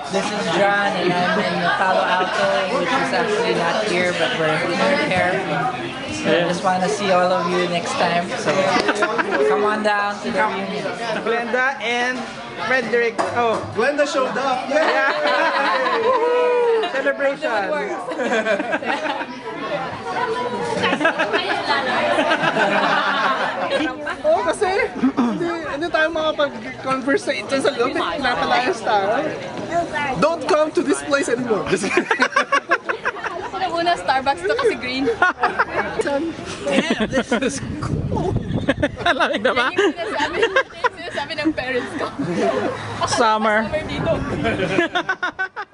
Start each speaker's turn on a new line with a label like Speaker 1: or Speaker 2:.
Speaker 1: This is John, and I'm in Palo Alto, which is actually not here, but we're here. So I just want to see all of you next time. So come on down to the reunion.
Speaker 2: Glenda and Frederick. Oh,
Speaker 3: Glenda showed up.
Speaker 2: yeah. Celebration.
Speaker 3: Oo, kasi hindi tayo makapag-converse sa ito sa loob. Pinapalayas tayo. Don't come to this place anymore. Just
Speaker 4: Una Starbucks to kasi green.
Speaker 1: Damn, this is cool.
Speaker 2: Alamig na ba?
Speaker 4: Yung sinasabi ng parents ko.
Speaker 2: Summer.
Speaker 4: Summer dito.